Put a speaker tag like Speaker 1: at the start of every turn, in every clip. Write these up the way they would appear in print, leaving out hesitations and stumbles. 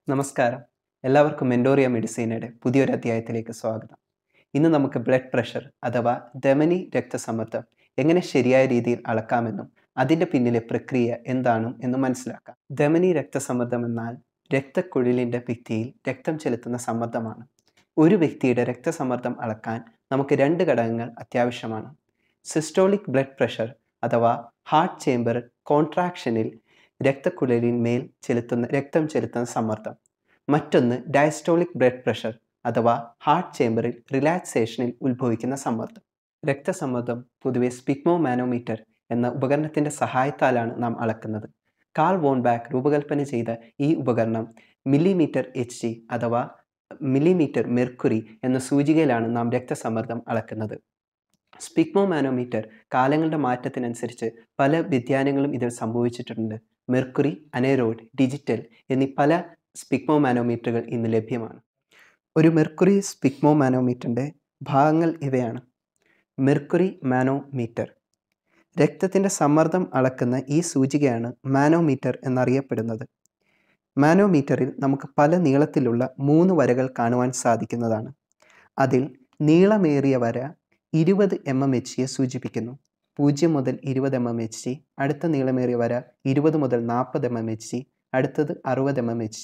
Speaker 1: നമസ്കാരം. എല്ലാവർക്കും മെൻറ്റോറിയ മെഡിസിനയുടെ പുതിയൊരു അധ്യായത്തിലേക്ക് സ്വാഗതം. ഇന്ന് നമുക്ക് ബ്ലഡ് പ്രഷർ അഥവാ ധമനി രക്തസമ്മർദ്ദം എങ്ങനെ ശരിയായ രീതിയിൽ അളക്കാമെന്നും അതിൻ്റെ പിന്നിലെ പ്രക്രിയ എന്താണെന്നും എന്ന് മനസ്സിലാക്കാം. ധമനി രക്തസമ്മർദ്ദം എന്നാൽ രക്തക്കുഴലിൻ്റെ ഭിത്തിയിൽ രക്തം ചെലുത്തുന്ന സമ്മർദ്ദമാണ്. ഒരു വ്യക്തിയുടെ രക്തസമ്മർദ്ദം അളക്കാൻ നമുക്ക് രണ്ട് ഘടകങ്ങൾ അത്യാവശ്യമാണ്. സിസ്റ്റോളിക് ബ്ലഡ് പ്രഷർ അഥവാ ഹാർട്ട് ചേംബർ കോൺട്രാക്ഷനിൽ രക്തക്കുഴലിന്മേൽ രക്തം ചെലുത്തുന്ന സമ്മർദ്ദം. മറ്റൊന്ന് ഡയസ്റ്റോളിക് ബ്ലഡ് പ്രഷർ അഥവാ ഹാർട്ട് ചേംബറിൽ റിലാക്സേഷനിൽ ഉത്ഭവിക്കുന്ന സമ്മർദ്ദം. രക്തസമ്മർദ്ദം പൊതുവെ സ്പിഗ്മോമാനോമീറ്റർ എന്ന ഉപകരണത്തിൻ്റെ സഹായത്താലാണ് നാം അളക്കുന്നത്. കാൾ വോൺ ബാക്ക് രൂപകൽപ്പന ചെയ്ത ഈ ഉപകരണം മില്ലിമീറ്റർ HG അഥവാ മില്ലിമീറ്റർ മെർക്കുറി എന്ന സൂചികയിലാണ് നാം രക്തസമ്മർദ്ദം അളക്കുന്നത്. സ്പിഗ്മോമാനോമീറ്റർ കാലങ്ങളുടെ മാറ്റത്തിനനുസരിച്ച് പല വ്യതിയാനങ്ങളും ഇതിൽ സംഭവിച്ചിട്ടുണ്ട്. മെർക്കുറി, അനെറോയിഡ്, ഡിജിറ്റൽ എന്നീ പല സ്പിഗ്മോമാനോമീറ്ററുകൾ ഇന്ന് ലഭ്യമാണ്. ഒരു മെർക്കുറി സ്പിഗ്മോമാനോമീറ്ററിൻ്റെ ഭാഗങ്ങൾ ഇവയാണ്. Mercury manometer. രക്തത്തിൻ്റെ സമ്മർദ്ദം അളക്കുന്ന ഈ സൂചികയാണ് മാനോമീറ്റർ എന്നറിയപ്പെടുന്നത്. മാനോമീറ്ററിൽ നമുക്ക് പല നീളത്തിലുള്ള 3 വരകൾ കാണുവാൻ സാധിക്കുന്നതാണ്. അതിൽ നീളമേറിയ വര 20 mmHg സൂചിപ്പിക്കുന്നു. 0 മുതൽ 20 mmHg. അടുത്ത നീളമേറിയ വര 20 മുതൽ 40 mmHg. അടുത്തത് 60 mmHg.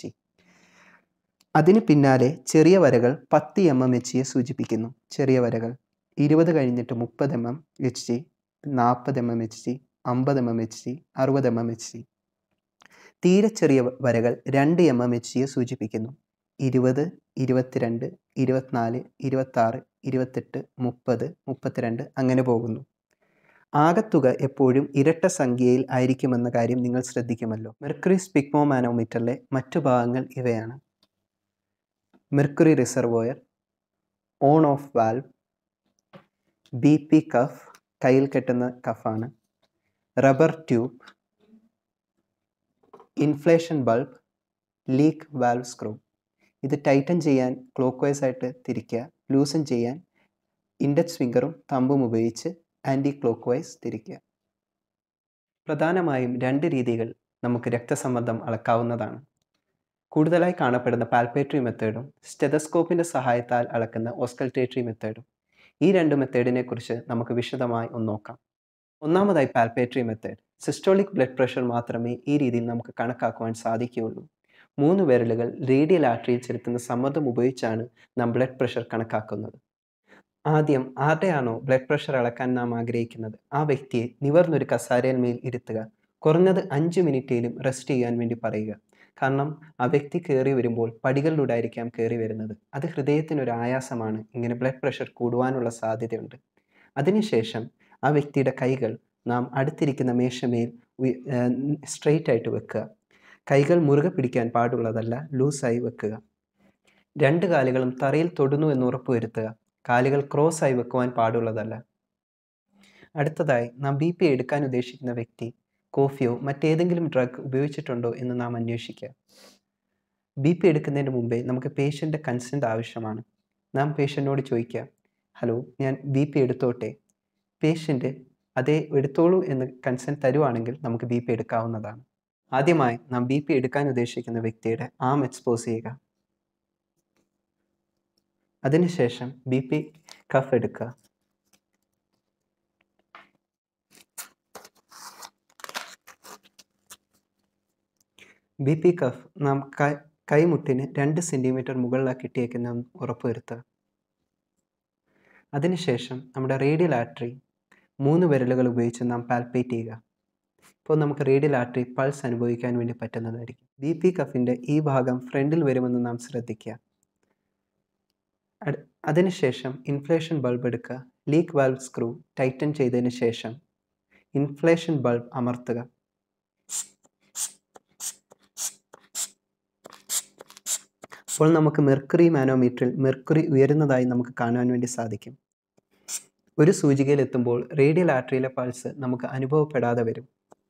Speaker 1: അതിന് പിന്നാലെ ചെറിയ വരകൾ 10 mmHg സൂചിപ്പിക്കുന്നു. ചെറിയ വരകൾ 20 കഴിഞ്ഞിട്ട് 30 mmHg, 40 mmHg, 50 mmHg, 60 mmHg. തീരെ ചെറിയ വരകൾ 2 mmHg സൂചിപ്പിക്കുന്നു. 20, 22, 24, 26, 28, 30, 32 അങ്ങനെ പോകുന്നു. ആകത്തുക എപ്പോഴും ഇരട്ട സംഖ്യയിൽ ആയിരിക്കുമെന്ന കാര്യം നിങ്ങൾ ശ്രദ്ധിക്കുമല്ലോ. മെർക്കുറി സ്പിഗ്മോമാനോമീറ്ററിലെ മറ്റു ഭാഗങ്ങൾ ഇവയാണ്. Mercury reservoir, on off valve, BP cuff, കയ്യിൽ കെട്ടുന്ന കഫാണ്, rubber tube, inflation bulb, leak valve screw. ഇത് ടൈറ്റൻ ചെയ്യാൻ ക്ലോക്ക് വൈസ് ആയിട്ട് തിരിക്കുക, ലൂസൻ ചെയ്യാൻ ഇൻഡെക്സ് ഫിംഗറും തമ്പും ഉപയോഗിച്ച് ആൻറ്റി ക്ലോക്ക് വൈസ് തിരിക്കുക. പ്രധാനമായും 2 രീതികൾ നമുക്ക് രക്തസമ്മർദ്ദം അളക്കാവുന്നതാണ്. കൂടുതലായി കാണപ്പെടുന്ന പാൽപേറ്ററി മെത്തേഡും സ്റ്റെതസ്കോപ്പിൻ്റെ സഹായത്താൽ അളക്കുന്ന ഓസ്കൾട്ടേറ്ററി മെത്തേഡും. ഈ 2 മെത്തേഡിനെ കുറിച്ച് നമുക്ക് വിശദമായി ഒന്ന് നോക്കാം. ഒന്നാമതായി palpatory method. Systolic blood pressure മാത്രമേ ഈ രീതിയിൽ നമുക്ക് കണക്കാക്കുവാൻ സാധിക്കുകയുള്ളൂ. 3 വിരലുകൾ റേഡിയൽ ആർട്ടറിയിൽ ചെലുത്തുന്ന സമ്മർദ്ദം ഉപയോഗിച്ചാണ് നാം ബ്ലഡ് പ്രഷർ കണക്കാക്കുന്നത്. ആദ്യം ആരുടെയാണോ ബ്ലഡ് പ്രഷർ അളക്കാൻ നാം ആഗ്രഹിക്കുന്നത് ആ വ്യക്തിയെ നിവർന്നൊരു കസാരയിന്മേൽ ഇരുത്തുക. കുറഞ്ഞത് 5 മിനിറ്റേലും റെസ്റ്റ് ചെയ്യാൻ വേണ്ടി പറയുക. കാരണം ആ വ്യക്തി കയറി വരുമ്പോൾ പടികളിലൂടെ ആയിരിക്കാം കയറി വരുന്നത്. അത് ഹൃദയത്തിനൊരു ആയാസമാണ്. ഇങ്ങനെ ബ്ലഡ് പ്രഷർ കൂടുവാനുള്ള സാധ്യതയുണ്ട്. അതിനുശേഷം ആ വ്യക്തിയുടെ കൈകൾ നാം അടുത്തിരിക്കുന്ന മേശമേൽ സ്ട്രെയിറ്റ് ആയിട്ട് വെക്കുക. കൈകൾ മുറുകെ പിടിക്കാൻ പാടുള്ളതല്ല, ലൂസായി വെക്കുക. 2 കാലുകളും തറയിൽ തൊടുന്നു എന്ന് ഉറപ്പുവരുത്തുക. കാലുകൾ ക്രോസ് ആയി വെക്കുവാൻ പാടുള്ളതല്ല. അടുത്തതായി നാം BP എടുക്കാൻ ഉദ്ദേശിക്കുന്ന വ്യക്തി കോഫിയോ മറ്റേതെങ്കിലും ഡ്രഗ് ഉപയോഗിച്ചിട്ടുണ്ടോ എന്ന് നാം അന്വേഷിക്കുക. BP എടുക്കുന്നതിന് മുമ്പേ നമുക്ക് പേഷ്യൻ്റെ കൺസെൻറ്റ് ആവശ്യമാണ്. നാം പേഷ്യൻറ്റിനോട് ചോദിക്കുക, ഹലോ ഞാൻ BP എടുത്തോട്ടെ? പേഷ്യൻ്റ് അതേ എടുത്തോളൂ എന്ന് കൺസെൻറ്റ് തരുവാണെങ്കിൽ നമുക്ക് BP എടുക്കാവുന്നതാണ്. ആദ്യമായി നാം BP എടുക്കാൻ ഉദ്ദേശിക്കുന്ന വ്യക്തിയുടെ ആം എക്സ്പോസ് ചെയ്യുക. അതിനുശേഷം BP കഫ് എടുക്കുക. BP കഫ് നാം കൈമുട്ടിന് 2 സെൻറ്റിമീറ്റർ മുകളിലാക്കി ഇട്ടേക്കുന്ന ഉറപ്പുവരുത്തുക. അതിനുശേഷം നമ്മുടെ റേഡിയൽ ആർട്ടറി 3 വിരലുകൾ ഉപയോഗിച്ച് നാം പാൽപ്പേറ്റ് ചെയ്യുക. ഇപ്പോൾ നമുക്ക് റേഡിയൽ ആർട്ടറി പൾസ് അനുഭവിക്കാൻ വേണ്ടി പറ്റുന്നതായിരിക്കും. BP കഫിൻ്റെ ഈ ഭാഗം ഫ്രണ്ടിൽ വരുമെന്ന് നാം ശ്രദ്ധിക്കുക. അതിനുശേഷം ഇൻഫ്ലേഷൻ ബൾബ് എടുക്കുക. ലീക്ക് വാൽവ് സ്ക്രൂ ടൈറ്റൻ ചെയ്തതിന് ശേഷം ഇൻഫ്ലേഷൻ ബൾബ് അമർത്തുക. അപ്പോൾ നമുക്ക് മെർക്കുറി മാനോമീറ്ററിൽ മെർക്കുറി ഉയരുന്നതായി നമുക്ക് കാണാൻ വേണ്ടി സാധിക്കും. ഒരു സൂചികയിൽ എത്തുമ്പോൾ റേഡിയൽ ആർട്ടറിയിലെ പൾസ് നമുക്ക് അനുഭവപ്പെടാതെ വരും.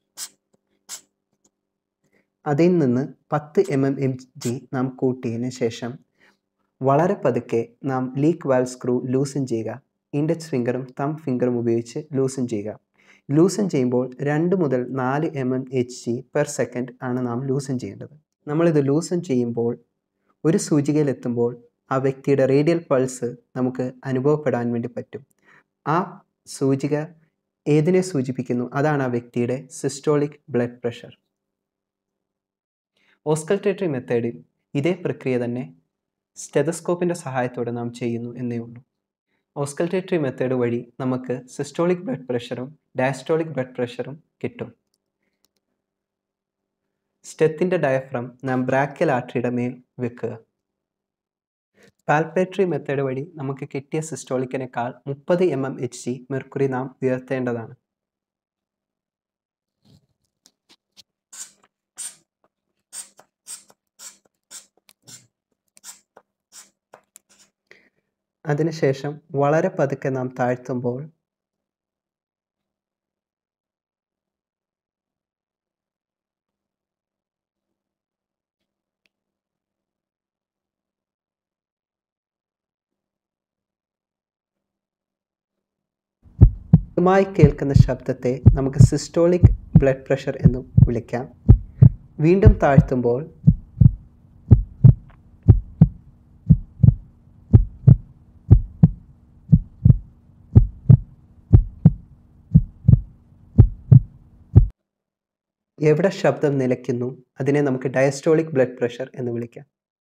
Speaker 1: അതിൽ നിന്ന് 10 mmHg നാം കൂട്ടിയതിന് ശേഷം വളരെ പതുക്കെ നാം ലീക്ക് വാൽവ് സ്ക്രൂ ലൂസൻ ചെയ്യുക. ഇൻഡെക്സ് ഫിംഗറും തമ്പ് ഫിംഗറും ഉപയോഗിച്ച് ലൂസൻ ചെയ്യുക. ലൂസൻ ചെയ്യുമ്പോൾ 2 മുതൽ 4 mmHg പെർ സെക്കൻഡ് ആണ് നാം ലൂസൻ ചെയ്യേണ്ടത്. നമ്മളിത് ലൂസൺ ചെയ്യുമ്പോൾ ഒരു സൂചികയിലെത്തുമ്പോൾ ആ വ്യക്തിയുടെ റേഡിയൽ പൾസ് നമുക്ക് അനുഭവപ്പെടാൻ വേണ്ടി പറ്റും. ആ സൂചിക ഏതിനെ സൂചിപ്പിക്കുന്നു? അതാണ് ആ വ്യക്തിയുടെ സിസ്റ്റോളിക് ബ്ലഡ് പ്രഷർ. ഓസ്കൾട്ടേറ്ററി മെത്തേഡിൽ ഇതേ പ്രക്രിയ തന്നെ സ്റ്റെതസ്കോപ്പിൻ്റെ സഹായത്തോടെ നാം ചെയ്യുന്നു എന്നേ ഉള്ളൂ. ഓസ്കൾട്ടേറ്ററി മെത്തേഡ് വഴി നമുക്ക് സിസ്റ്റോളിക് ബ്ലഡ് പ്രഷറും ഡയസ്റ്റോളിക് ബ്ലഡ് പ്രഷറും കിട്ടും. സ്റ്റെത്തിൻ്റെ ഡയഫ്രം നാം ബ്രാക്കിയൽ ആർട്ടറിയുടെ മേൽ വെക്കുക. പാൽപേറ്ററി മെത്തേഡ് വഴി നമുക്ക് കിട്ടിയ സിസ്റ്റോളിക്കിനേക്കാൾ 30 mmHg മെർക്കുറി നാം ഉയർത്തേണ്ടതാണ്. അതിനുശേഷം വളരെ പതുക്കെ നാം താഴ്ത്തുമ്പോൾ മായി കേൾക്കുന്ന ശബ്ദത്തെ നമുക്ക് സിസ്റ്റോളിക് ബ്ലഡ് പ്രഷർ എന്നും വിളിക്കാം. വീണ്ടും താഴ്ത്തുമ്പോൾ എവിടെ ശബ്ദം നിലയ്ക്കുന്നു അതിനെ നമുക്ക് ഡയസ്റ്റോളിക് ബ്ലഡ് പ്രഷർ എന്ന് വിളിക്കാം.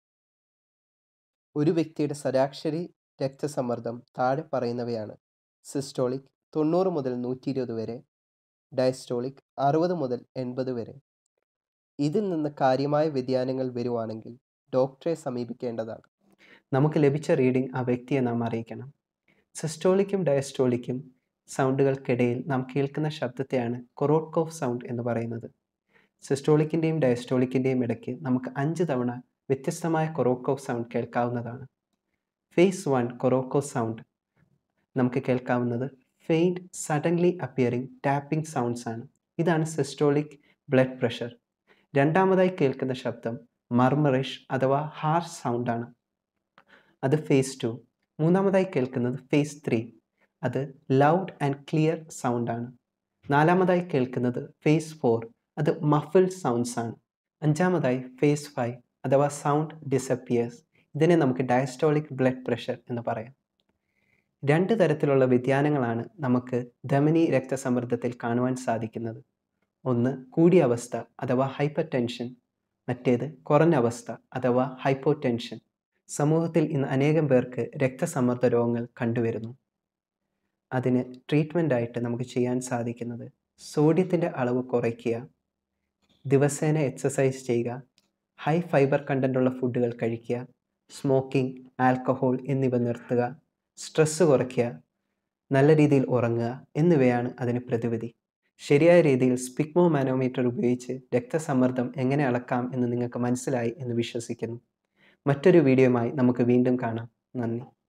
Speaker 1: ഒരു വ്യക്തിയുടെ ശരാശരി രക്തസമ്മർദ്ദം താഴെ പറയുന്നവയാണ്: സിസ്റ്റോളിക് 90 മുതൽ 120 വരെ, ഡയസ്റ്റോളിക് 60 മുതൽ 80 വരെ. ഇതിൽ നിന്ന് കാര്യമായ വ്യതിയാനങ്ങൾ വരുവാണെങ്കിൽ ഡോക്ടറെ സമീപിക്കേണ്ടതാണ്. നമുക്ക് ലഭിച്ച റീഡിംഗ് ആ വ്യക്തിയെ നാം അറിയിക്കണം. സിസ്റ്റോളിക്കും ഡയസ്റ്റോളിക്കും സൗണ്ടുകൾക്കിടയിൽ നാം കേൾക്കുന്ന ശബ്ദത്തെയാണ് കൊറോട്ട്കോഫ് സൗണ്ട് എന്ന് പറയുന്നത്. സിസ്റ്റോളിക്കിൻ്റെയും ഡയസ്റ്റോളിക്കിൻ്റെയും ഇടയ്ക്ക് നമുക്ക് 5 തവണ വ്യത്യസ്തമായ കൊറോട്ട്കോഫ് സൗണ്ട് കേൾക്കാവുന്നതാണ്. ഫേസ് 1 കൊറോട്ട്കോഫ് സൗണ്ട് നമുക്ക് കേൾക്കാവുന്നത് faint suddenly appearing tapping sounds ആണ്. ഇതാണ് സിസ്റ്റോളിക് ബ്ലഡ് പ്രഷർ. രണ്ടാമതായി കേൾക്കുന്ന ശബ്ദം മർമറിഷ് അഥവാ ഹാർഷ് സൗണ്ടാണ്. അത് ഫേസ് 2. മൂന്നാമതായി കേൾക്കുന്നത് ഫേസ് 3. അത് ലൗഡ് ആൻഡ് ക്ലിയർ സൗണ്ടാണ്. നാലാമതായി കേൾക്കുന്നത് ഫേസ് 4. അത് മഫിൾഡ് സൗണ്ട്സ് ആണ്. അഞ്ചാമതായി ഫേസ് 5 അഥവാ സൗണ്ട് ഡിസപ്പിയേഴ്സ്. ഇതിനെ നമുക്ക് ഡയസ്റ്റോളിക് ബ്ലഡ് പ്രഷർ എന്ന് പറയാം. 2 തരത്തിലുള്ള വ്യതിയാനങ്ങളാണ് നമുക്ക് ധമനി രക്തസമ്മർദ്ദത്തിൽ കാണുവാൻ സാധിക്കുന്നത്. ഒന്ന് കൂടിയ അവസ്ഥ അഥവാ ഹൈപ്പർ ടെൻഷൻ, മറ്റേത് കുറഞ്ഞ അവസ്ഥ അഥവാ ഹൈപ്പോടെൻഷൻ. സമൂഹത്തിൽ ഇന്ന് അനേകം പേർക്ക് രക്തസമ്മർദ്ദ രോഗങ്ങൾ കണ്ടുവരുന്നു. അതിന് ട്രീറ്റ്മെൻറ്റായിട്ട് നമുക്ക് ചെയ്യാൻ സാധിക്കുന്നത് സോഡിയത്തിൻ്റെ അളവ് കുറയ്ക്കുക, ദിവസേന എക്സസൈസ് ചെയ്യുക, ഹൈ ഫൈബർ കണ്ടൻ്റുള്ള ഫുഡുകൾ കഴിക്കുക, സ്മോക്കിംഗ്, ആൽക്കഹോൾ എന്നിവ നിർത്തുക, സ്ട്രെസ്സ് കുറയ്ക്കുക, നല്ല രീതിയിൽ ഉറങ്ങുക എന്നിവയാണ് അതിന് പ്രതിവിധി. ശരിയായ രീതിയിൽ സ്ഫിഗ്മോമാനോമീറ്റർ ഉപയോഗിച്ച് രക്തസമ്മർദ്ദം എങ്ങനെ അളക്കാം എന്ന് നിങ്ങൾക്ക് മനസ്സിലായി എന്ന് വിശ്വസിക്കുന്നു. മറ്റൊരു വീഡിയോയുമായി നമുക്ക് വീണ്ടും കാണാം. നന്ദി.